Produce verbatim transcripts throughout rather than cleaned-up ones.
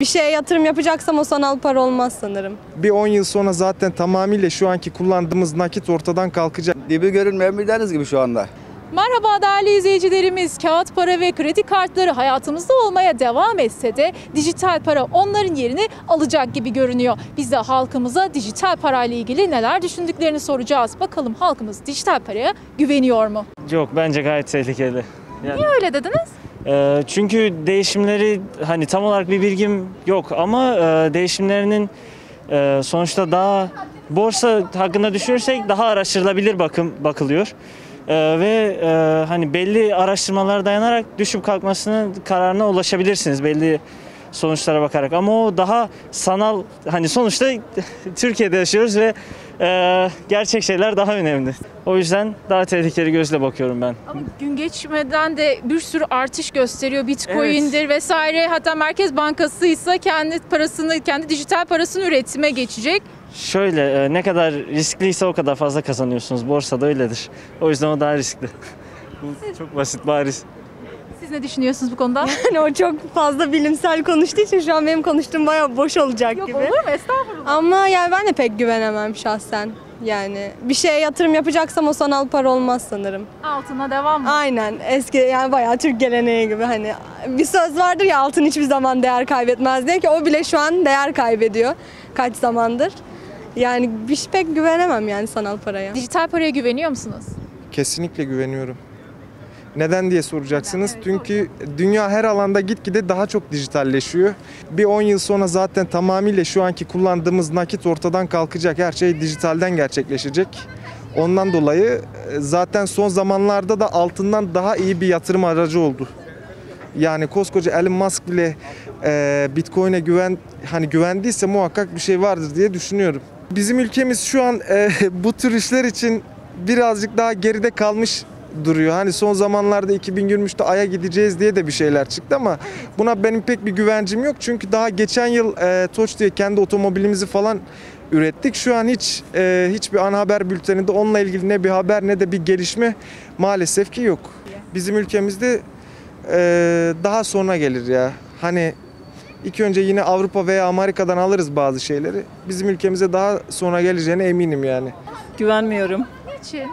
Bir şeye yatırım yapacaksam o sanal para olmaz sanırım. Bir on yıl sonra zaten tamamıyla şu anki kullandığımız nakit ortadan kalkacak. Dibi görünmeyen bir deniz gibi şu anda. Merhaba değerli izleyicilerimiz. Kağıt para ve kredi kartları hayatımızda olmaya devam etse de dijital para onların yerini alacak gibi görünüyor. Biz de halkımıza dijital parayla ilgili neler düşündüklerini soracağız. Bakalım halkımız dijital paraya güveniyor mu? Yok, bence gayet tehlikeli. Yani, Niye öyle dediniz? e, çünkü değişimleri hani tam olarak bir bilgim yok ama e, değişimlerinin e, sonuçta daha borsa hakkında düşünürsek daha araştırılabilir bakım bakılıyor. Ee, ve e, hani belli araştırmalara dayanarak düşüp kalkmasının kararına ulaşabilirsiniz belli sonuçlara bakarak, ama o daha sanal, hani sonuçta Türkiye'de yaşıyoruz ve e, gerçek şeyler daha önemli. O yüzden daha tehlikeli gözle bakıyorum ben. Ama gün geçmeden de bir sürü artış gösteriyor. Bitcoin'dir vesaire. Hatta Merkez Bankası ise kendi parasını, kendi dijital parasını üretime geçecek. Şöyle e, ne kadar riskliyse o kadar fazla kazanıyorsunuz. Borsada öyledir. O yüzden o daha riskli. Bu çok basit, bariz. Siz ne düşünüyorsunuz bu konuda? Yani o çok fazla bilimsel konuştuğu için şu an benim konuştuğum bayağı boş olacak Yok gibi. olur mu? Estağfurullah. Ama yani ben de pek güvenemem şahsen. Yani bir şeye yatırım yapacaksam o sanal para olmaz sanırım. Altına devam mı? Aynen, eski yani bayağı Türk geleneği gibi, hani bir söz vardır ya, altın hiçbir zaman değer kaybetmez diye, ki o bile şu an değer kaybediyor kaç zamandır. Yani bir şey pek güvenemem yani sanal paraya. Dijital paraya güveniyor musunuz? Kesinlikle güveniyorum. Neden diye soracaksınız. Çünkü dünya her alanda gitgide daha çok dijitalleşiyor. Bir on yıl sonra zaten tamamıyla şu anki kullandığımız nakit ortadan kalkacak. Her şey dijitalden gerçekleşecek. Ondan dolayı zaten son zamanlarda da altından daha iyi bir yatırım aracı oldu. Yani koskoca Elon Musk bile e, Bitcoin'e güven hani güvendiyse muhakkak bir şey vardır diye düşünüyorum. Bizim ülkemiz şu an e, bu tür işler için birazcık daha geride kalmış duruyor. Hani son zamanlarda iki bin yirmi üçte Ay'a gideceğiz diye de bir şeyler çıktı ama buna benim pek bir güvencim yok. Çünkü daha geçen yıl e, Toç diye kendi otomobilimizi falan ürettik. Şu an hiç e, hiçbir ana haber bülteninde onunla ilgili ne bir haber ne de bir gelişme maalesef ki yok. Bizim ülkemizde e, daha sonra gelir ya. Hani ilk önce yine Avrupa veya Amerika'dan alırız bazı şeyleri. Bizim ülkemize daha sonra geleceğine eminim yani. Güvenmiyorum. Niçin?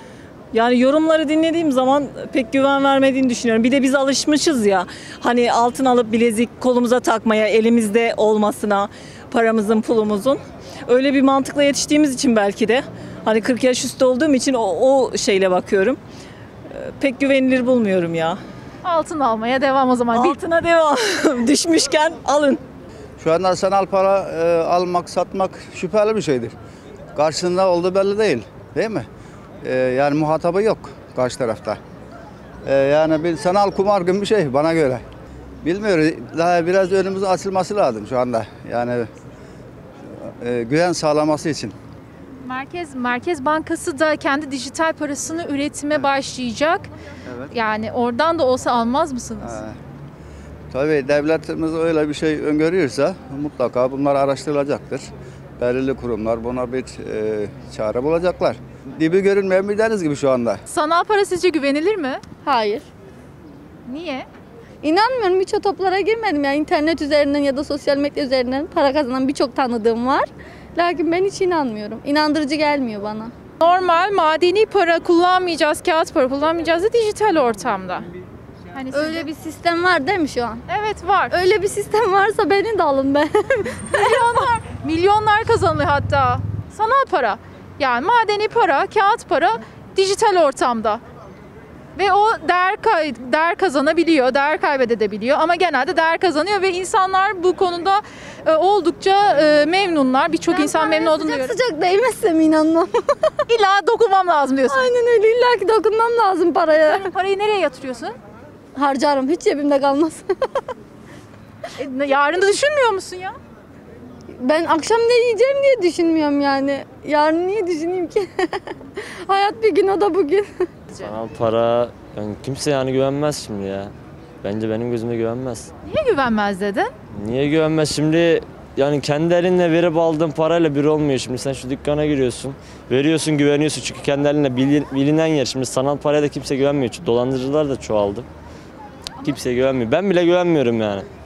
Yani yorumları dinlediğim zaman pek güven vermediğini düşünüyorum. Bir de biz alışmışız ya, hani altın alıp bilezik kolumuza takmaya, elimizde olmasına, paramızın, pulumuzun. Öyle bir mantıkla yetiştiğimiz için belki de, hani kırk yaş üstü olduğum için o, o şeyle bakıyorum. Pek güvenilir bulmuyorum ya. Altın almaya devam o zaman. Altına devam. Düşmüşken alın. Şu anda sanal para e, almak, satmak şüpheli bir şeydir. Karşısında olduğu belli değil. Değil mi? E, yani muhatabı yok karşı tarafta. E, yani bir sanal kumar gibi bir şey bana göre. Bilmiyorum. Daha biraz önümüzün açılması lazım şu anda. Yani e, güven sağlaması için. Merkez Merkez Bankası da kendi dijital parasını üretime başlayacak. Evet. Yani oradan da olsa almaz mısınız? E, tabii devletimiz öyle bir şey öngörüyorsa mutlaka bunlar araştırılacaktır. Belirli kurumlar buna bir e, çare bulacaklar. Dibi görünmeyen bir deniz gibi şu anda. Sanal para sizce güvenilir mi? Hayır. Niye? İnanmıyorum, hiç o toplara girmedim. Yani internet üzerinden ya da sosyal medya üzerinden para kazanan birçok tanıdığım var. Lakin ben hiç inanmıyorum. İnandırıcı gelmiyor bana. Normal madeni para kullanmayacağız, kağıt para kullanmayacağız da dijital ortamda. Hani sizce- Öyle bir sistem var değil mi şu an? Evet var. Öyle bir sistem varsa beni de alın be. Milyonlar, milyonlar kazanılıyor hatta. Sanal para. Yani madeni para, kağıt para dijital ortamda. Ve o değer kay- değer kazanabiliyor, değer kaybedebiliyor ama genelde değer kazanıyor ve insanlar bu konuda e, oldukça e, memnunlar. Birçok insan memnun olduğunu Sıcak görüyorum. sıcak değmezsem inanmam. İlla dokunmam lazım diyorsun. Aynen öyle, illa ki dokunmam lazım paraya. Parayı nereye yatırıyorsun? Harcarım, hiç cebimde kalmaz. E, yarın da düşünmüyor musun ya? Ben akşam ne yiyeceğim diye düşünmüyorum yani. Yarın niye düşüneyim ki? Hayat bir gün, o da bugün. Sanal para, yani kimse yani güvenmez şimdi ya. Bence benim gözümde güvenmez. Niye güvenmez dedin? Niye güvenmez şimdi? Yani kendi elinle verip aldığın parayla bir olmuyor şimdi. Sen şu dükkana giriyorsun, veriyorsun, güveniyorsun. Çünkü kendi elinle bilinen yer. Şimdi sanal paraya da kimse güvenmiyor. Çünkü dolandırıcılar da çoğaldı. Kimseye güvenmiyor. Ben bile güvenmiyorum yani.